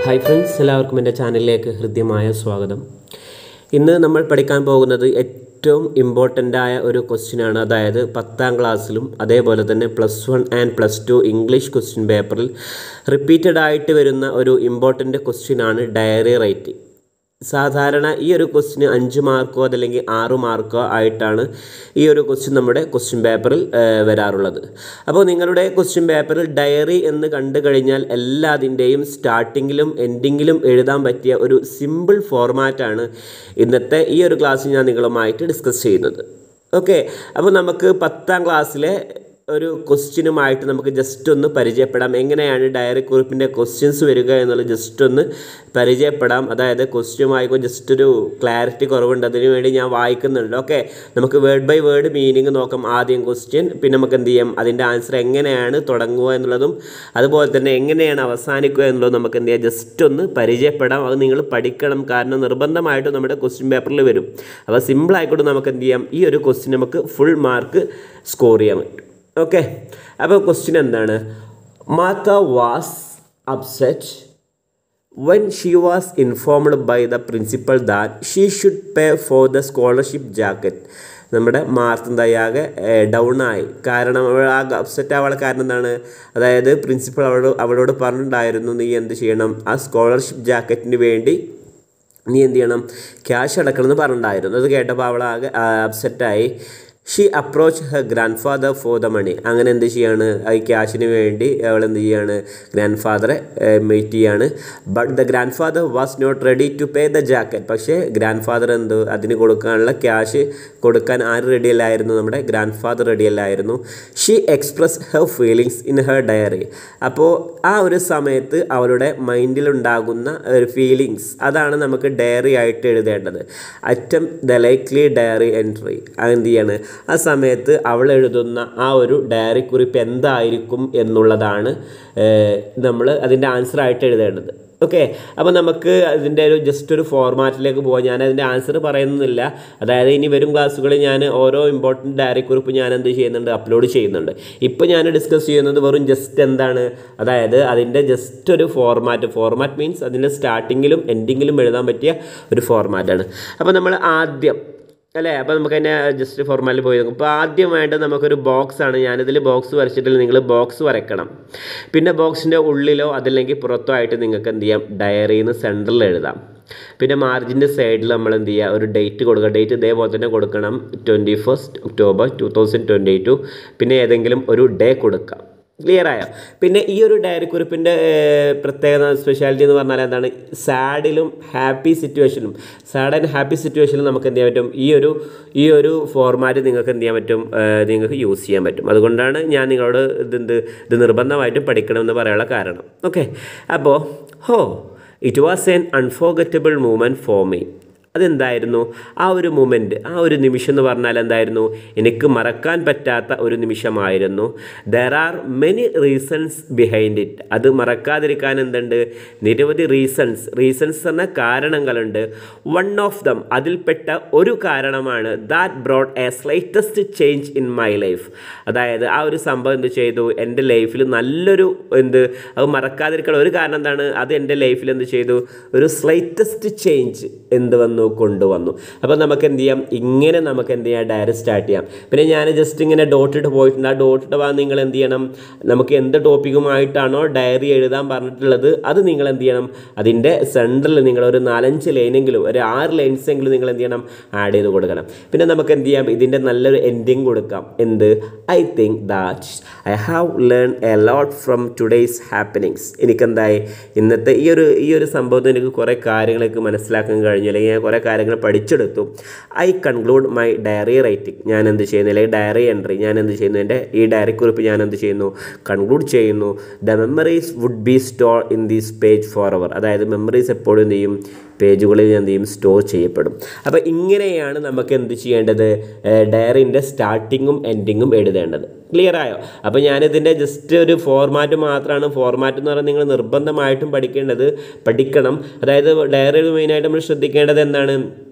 Hi friends, എല്ലാവർക്കും എൻ്റെ ചാനലിലേക്ക് ഹൃദ്യമായ സ്വാഗതം. ഇന്ന് നമ്മൾ പഠിക്കാൻ പോകുന്നത് ഏറ്റവും ഇമ്പോർട്ടൻ്റായ ഒരു ക്വസ്റ്റ്യനാണ്. അതായത് 10ാം ക്ലാസ്സിലും അതേപോലെ തന്നെ +1 ആൻഡ് +2 ഇംഗ്ലീഷ് ക്വസ്റ്റ്യൻ പേപ്പറിൽ റിപ്പീറ്റഡ് ആയിട്ട് വരുന്ന ഒരു ഇമ്പോർട്ടൻ്റ് ക്വസ്റ്റ്യനാണ് ഡയറി റൈറ്റിംഗ്. സാധാരണ ഈ ഒരു ക്വസ്റ്റ്യന് 5 മാർക്കോ അതല്ലെങ്കിൽ 6 മാർക്കോ ആയിട്ടാണ് ഈ ഒരു ക്വസ്റ്റ്യൻ നമ്മുടെ ക്വസ്റ്റ്യൻ പേപ്പറിൽ വരാറുള്ളത്. അപ്പോൾ നിങ്ങളുടെ ക്വസ്റ്റ്യൻ പേപ്പറിൽ ഡയറി എന്ന് കണ്ടു കഴിഞ്ഞാൽ എല്ലാതിൻ്റെയും സ്റ്റാർട്ടിങ്ങിലും എൻഡിങ്ങിലും എഴുതാൻ പറ്റിയ ഒരു സിമ്പിൾ ഫോർമാറ്റാണ് ഇന്നത്തെ ഈ ഒരു ക്ലാസ്സിൽ ഞാൻ നിങ്ങളുമായിട്ട് ഡിസ്കസ് ചെയ്യുന്നത്. ഓക്കെ, അപ്പോൾ നമുക്ക് 10ാം ക്ലാസ്സിലെ ഒരു ക്വസ്റ്റ്യനുമായിട്ട് നമുക്ക് ജസ്റ്റ് ഒന്ന് പരിചയപ്പെടാം. എങ്ങനെയാണ് ഡയറി കുറിപ്പിൻ്റെ ക്വസ്റ്റ്യൻസ് വരിക എന്നുള്ളത് ജസ്റ്റ് ഒന്ന് പരിചയപ്പെടാം. അതായത് ക്വസ്റ്റ്യനുമായി ജസ്റ്റ് ഒരു ക്ലാരിറ്റി കുറവുണ്ട്, അതിനു വേണ്ടി ഞാൻ വായിക്കുന്നുണ്ട്. ഓക്കെ, നമുക്ക് വേർഡ് ബൈ വേർഡ് മീനിങ് നോക്കാം. ആദ്യം ക്വസ്റ്റ്യൻ, പിന്നെ നമുക്ക് എന്ത് ചെയ്യാം, അതിൻ്റെ ആൻസർ എങ്ങനെയാണ് തുടങ്ങുക എന്നുള്ളതും അതുപോലെ തന്നെ എങ്ങനെയാണ് അവസാനിക്കുക എന്നുള്ളതും നമുക്ക് എന്ത് ചെയ്യാം, ജസ്റ്റ് ഒന്ന് പരിചയപ്പെടാം. അത് നിങ്ങൾ പഠിക്കണം, കാരണം നിർബന്ധമായിട്ടും നമ്മുടെ ക്വസ്റ്റ്യൻ പേപ്പറിൽ വരും. അപ്പോൾ സിമ്പിളായിക്കോട്ട് നമുക്ക് എന്ത് ചെയ്യാം, ഈ ഒരു ക്വസ്റ്റ്യൻ നമുക്ക് ഫുൾ മാർക്ക് സ്കോർ ചെയ്യാൻ പറ്റും. ഓക്കെ, അപ്പോൾ ക്വസ്റ്റ്യൻ എന്താണ്? Martha was upset when she was informed by the principal that she should pay for the scholarship jacket. നമ്മുടെ മാർത്ത എന്തായാകെ ഡൗൺ ആയി. കാരണം ആകെ അപ്സെറ്റ് ആവാനുള്ള കാരണം എന്താണ്? അതായത് പ്രിൻസിപ്പൾ അവളോട് പറഞ്ഞിട്ടുണ്ടായിരുന്നു, നീ എന്ത് ചെയ്യണം, ആ സ്കോളർഷിപ്പ് ജാക്കറ്റിന് വേണ്ടി നീ എന്ത് ചെയ്യണം, ക്യാഷ് അടക്കണമെന്ന് പറഞ്ഞിട്ടുണ്ടായിരുന്നു. അത് കേട്ടപ്പോൾ അവളാകെ അപ്സെറ്റായി. She approach her grandfather for the money. അങ്ങനെ എന്ത് ചെയ്യാണ്, ഈ ക്യാഷിന് വേണ്ടി അവൾ എന്ത് ചെയ്യാണ്, ഗ്രാൻഡ് ഫാദറെ മീറ്റ് ചെയ്യാണ്. But the grandfather was not ready to pay the jacket. പക്ഷേ ഗ്രാൻഡ് ഫാദർ അതിന് കൊടുക്കാനുള്ള ക്യാഷ് കൊടുക്കാൻ ആര് റെഡിയല്ലായിരുന്നു? നമ്മുടെ ഗ്രാൻഡ് ഫാദർ റെഡിയല്ലായിരുന്നു. She express her feelings in her diary. അപ്പോൾ ആ ഒരു സമയത്ത് അവളുടെ മൈൻഡിലുണ്ടാകുന്ന ഒരു ഫീലിങ്സ്, അതാണ് നമുക്ക് ഡയറി ആയിട്ട് എഴുതേണ്ടത്. അറ്റം ദ ലൈക്ലി ഡയറി എൻട്രി. അതെന്ത് ചെയ്യാണ്, ആ സമയത്ത് അവൾ എഴുതുന്ന ആ ഒരു ഡയറി കുറിപ്പ് എന്തായിരിക്കും എന്നുള്ളതാണ് നമ്മൾ അതിൻ്റെ ആൻസറായിട്ട് എഴുതേണ്ടത്. ഓക്കെ, അപ്പോൾ നമുക്ക് അതിൻ്റെ ഒരു ജസ്റ്റ് ഒരു ഫോർമാറ്റിലേക്ക് പോകാം. ഞാൻ അതിൻ്റെ ആൻസർ പറയുന്നില്ല. അതായത് ഇനി വരും ക്ലാസ്സുകളിൽ ഞാൻ ഓരോ ഇമ്പോർട്ടൻറ്റ് ഡയറി കുറിപ്പ് ഞാൻ എന്ത് ചെയ്യുന്നുണ്ട്, അപ്ലോഡ് ചെയ്യുന്നുണ്ട്. ഇപ്പോൾ ഞാൻ ഡിസ്കസ് ചെയ്യുന്നത് വെറും ജസ്റ്റ് എന്താണ്, അതായത് അതിൻ്റെ ജസ്റ്റ് ഒരു ഫോർമാറ്റ് മീൻസ് അതിൻ്റെ സ്റ്റാർട്ടിങ്ങിലും എൻഡിങ്ങിലും എഴുതാൻ പറ്റിയ ഒരു ഫോർമാറ്റാണ്. അപ്പോൾ നമ്മൾ ആദ്യം അല്ലേ, അപ്പോൾ നമുക്ക് അതിൻ്റെ ജസ്റ്റ് ഫോർമാറ്റിൽ പോയി നോക്കും. അപ്പോൾ ആദ്യമായിട്ട് നമുക്കൊരു ബോക്സാണ്. ഞാനിതിൽ ബോക്സ് വരച്ചിട്ടില്ല, നിങ്ങൾ ബോക്സ് വരയ്ക്കണം. പിന്നെ ബോക്സിൻ്റെ ഉള്ളിലോ അതല്ലെങ്കിൽ പുറത്തോ ആയിട്ട് നിങ്ങൾക്ക് എന്ത് ചെയ്യാം, ഡയറിന്ന് സെൻറ്ററിൽ എഴുതാം. പിന്നെ മാർജിൻ്റെ സൈഡിൽ നമ്മൾ എന്ത് ചെയ്യുക, ഒരു ഡേറ്റ് കൊടുക്കുക. ഡേറ്റ് ഇതേപോലെ തന്നെ കൊടുക്കണം, 21 ഒക്ടോബർ 2022. പിന്നെ ഏതെങ്കിലും ഒരു ഡേ കൊടുക്കാം. ക്ലിയർ ആയോ? പിന്നെ ഈ ഒരു ഡയറി കുറിപ്പിൻ്റെ പ്രത്യേകത സ്പെഷ്യാലിറ്റി എന്ന് പറഞ്ഞാൽ എന്താണ്, സാഡിലും ഹാപ്പി സിറ്റുവേഷനും സാഡ് ആൻഡ് ഹാപ്പി സിറ്റുവേഷനിലും നമുക്ക് എന്ത് ചെയ്യാൻ പറ്റും, ഈ ഒരു ഫോർമാറ്റ് നിങ്ങൾക്ക് എന്ത് ചെയ്യാൻ പറ്റും, നിങ്ങൾക്ക് യൂസ് ചെയ്യാൻ പറ്റും. അതുകൊണ്ടാണ് ഞാൻ നിങ്ങളോട് ഇത് നിർബന്ധമായിട്ടും പഠിക്കണമെന്ന് പറയാനുള്ള കാരണം. ഓക്കെ, അപ്പോൾ it was an unforgettable moment for me. അതെന്തായിരുന്നു ആ ഒരു മൂമെൻറ്റ്, ആ ഒരു നിമിഷം എന്ന് പറഞ്ഞാൽ എന്തായിരുന്നു, എനിക്ക് മറക്കാൻ പറ്റാത്ത ഒരു നിമിഷമായിരുന്നു. There are many reasons behind it. അത് മറക്കാതിരിക്കാൻ എന്തുണ്ട്, നിരവധി റീസൺസ് എന്ന കാരണങ്ങളുണ്ട്. വൺ ഓഫ് ദം, അതിൽപ്പെട്ട ഒരു കാരണമാണ് that brought a slightest change in my life. അതായത് ആ ഒരു സംഭവം എന്ത് ചെയ്തു, എൻ്റെ ലൈഫിൽ നല്ലൊരു അത് മറക്കാതിരിക്കാൻ ഒരു കാരണം എന്താണ്, അത് എൻ്റെ ലൈഫിൽ എന്ത് ചെയ്തു, ഒരു സ്ലൈറ്റസ്റ്റ് ചേഞ്ച് കൊണ്ടുവന്നു. അപ്പോൾ നമുക്ക് എന്ത് ചെയ്യാം, ഇങ്ങനെ നമുക്ക് എന്ത് ചെയ്യാം, ഡയറി സ്റ്റാർട്ട് ചെയ്യാം. പിന്നെ ഞാൻ ജസ്റ്റ് ഇങ്ങനെ ഡോട്ടിട്ട് പോയിട്ടുണ്ട്. ആ ഡോട്ടിട്ട് പോകാൻ നിങ്ങൾ എന്ത് ചെയ്യണം, നമുക്ക് എന്ത് ടോപ്പിക്കുമായിട്ടാണോ ഡയറി എഴുതാൻ പറഞ്ഞിട്ടുള്ളത് അത് നിങ്ങൾ എന്ത് ചെയ്യണം, അതിൻ്റെ സെൻറ്ററിൽ നിങ്ങൾ ഒരു 4-5 ലൈനെങ്കിലും ഒരു 6 ലൈൻസെങ്കിലും നിങ്ങൾ എന്ത് ചെയ്യണം, ആഡ് ചെയ്ത് കൊടുക്കണം. പിന്നെ നമുക്ക് എന്ത് ചെയ്യാം, ഇതിൻ്റെ നല്ലൊരു എൻഡിങ് കൊടുക്കാം. I think that I have learn a lot from today's happenings. എനിക്കെന്തായി, ഇന്നത്തെ ഈ ഒരു സംഭവത്തിൽ എനിക്ക് കുറേ കാര്യങ്ങളൊക്കെ മനസ്സിലാക്കാൻ കഴിഞ്ഞു, അല്ലെങ്കിൽ ഞാൻ കുറേ കാര്യങ്ങൾ പഠിച്ചെടുത്തു. I conclude my diary writing. ഞാൻ എന്ത് ചെയ്യുന്നു, അല്ലെങ്കിൽ ഡയറി എൻട്രി ഞാൻ എന്ത് ചെയ്യുന്നു, എൻ്റെ ഈ ഡയറി കുറിപ്പ് ഞാൻ എന്ത് ചെയ്യുന്നു, കൺക്ലൂഡ് ചെയ്യുന്നു. The memories would be store in this page for ever. അതായത് മെമ്മറീസ് എപ്പോഴും എന്ത് ചെയ്യും, പേജുകളിൽ എന്ത് ചെയ്യും, സ്റ്റോർ ചെയ്യപ്പെടും. അപ്പോൾ ഇങ്ങനെയാണ് നമുക്ക് എന്ത് ചെയ്യേണ്ടത്, ഡയറിൻ്റെ സ്റ്റാർട്ടിങ്ങും എൻഡിങ്ങും എഴുതേണ്ടത്. ക്ലിയർ ആയോ? അപ്പോൾ ഞാനിതിൻ്റെ ജസ്റ്റ് ഒരു ഫോർമാറ്റ് മാത്രമാണ്. ഫോർമാറ്റ് എന്ന് പറഞ്ഞാൽ നിങ്ങൾ നിർബന്ധമായിട്ടും പഠിക്കണം. അതായത് ഡയറി മെയിനായിട്ട് നമ്മൾ ശ്രദ്ധിക്കേണ്ടത് എന്താണ്,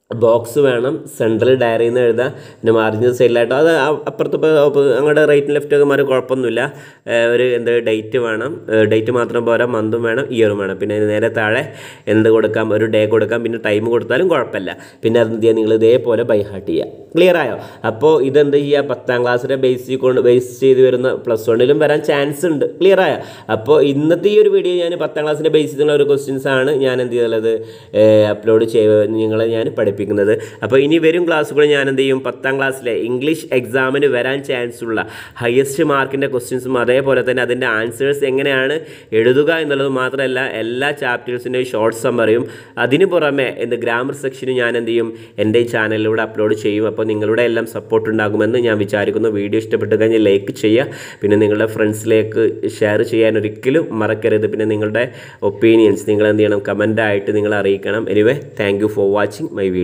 ബോക്സ് വേണം, സെൻട്രൽ ഡയറിയിൽ നിന്ന് എഴുതാം, പിന്നെ മാർജിൻ സൈഡിലായിട്ടോ അത് അപ്പുറത്ത് അങ്ങോട്ട് റൈറ്റ് ലെഫ്റ്റ് ഒക്കെ മാറി കുഴപ്പമൊന്നുമില്ല. ഒരു ഡേറ്റ് വേണം, ഡേറ്റ് മാത്രം പോരാ, മന്തും വേണം, ഇയറും വേണം. പിന്നെ നേരെ താഴെ എന്ത് കൊടുക്കാം, ഒരു ഡേ കൊടുക്കാം, പിന്നെ ടൈം കൊടുത്താലും കുഴപ്പമില്ല. പിന്നെ അത് എന്ത് ചെയ്യുക, നിങ്ങൾ ഇതേപോലെ ബൈ ഹാർട്ട് ചെയ്യുക. ക്ലിയർ ആയോ? അപ്പോൾ ഇതെന്ത് ചെയ്യുക, 10ാം ക്ലാസ്സിലെ ബേസ് ചെയ്ത് വരുന്ന പ്ലസ് വണ്ണിലും വരാൻ ചാൻസ് ഉണ്ട്. ക്ലിയർ ആയോ? അപ്പോൾ ഇന്നത്തെ ഈ ഒരു വീഡിയോ ഞാൻ 10ാം ക്ലാസ്സിൻ്റെ ബേസ് ചെയ്തുള്ള ഒരു ക്വസ്റ്റ്യൻസ് ആണ് ഞാൻ എന്ത് ചെയ്തുള്ളത് അപ്ലോഡ് നിങ്ങളെ ഞാൻ പഠിപ്പിക്കുന്നത്. അപ്പോൾ ഇനി വരും ക്ലാസ്സുകൾ ഞാൻ എന്ത് ചെയ്യും, 10ാം ക്ലാസ്സിലെ ഇംഗ്ലീഷ് എക്സാമിന് വരാൻ ചാൻസ് ഉള്ള ഹയസ്റ്റ് മാർക്കിൻ്റെ ക്വസ്റ്റ്യൻസും അതേപോലെ തന്നെ അതിൻ്റെ ആൻസേഴ്സ് എങ്ങനെയാണ് എഴുതുക എന്നുള്ളത് മാത്രമല്ല, എല്ലാ ചാപ്റ്റേഴ്സിൻ്റെയും ഷോർട്ട് സമ്മറിയും അതിന് പുറമെ ഗ്രാമർ സെക്ഷനും ഞാൻ എന്ത് ചെയ്യും, എൻ്റെ ഈ ചാനലിലൂടെ അപ്ലോഡ് ചെയ്യും. അപ്പോൾ നിങ്ങളുടെ എല്ലാം സപ്പോർട്ട് ഉണ്ടാകുമെന്ന് ഞാൻ വിചാരിക്കുന്നു. വീഡിയോ ഇഷ്ടപ്പെട്ട് കഴിഞ്ഞാൽ ലൈക്ക് ചെയ്യുക, പിന്നെ നിങ്ങളുടെ ഫ്രണ്ട്സിലേക്ക് ഷെയർ ചെയ്യാൻ ഒരിക്കലും മറക്കരുത്. പിന്നെ നിങ്ങളുടെ ഒപ്പീനിയൻസ് നിങ്ങൾ എന്ത് ചെയ്യണം, കമൻ്റായിട്ട് നിങ്ങൾ അറിയിക്കണം. Anyway, thank you for watching my video.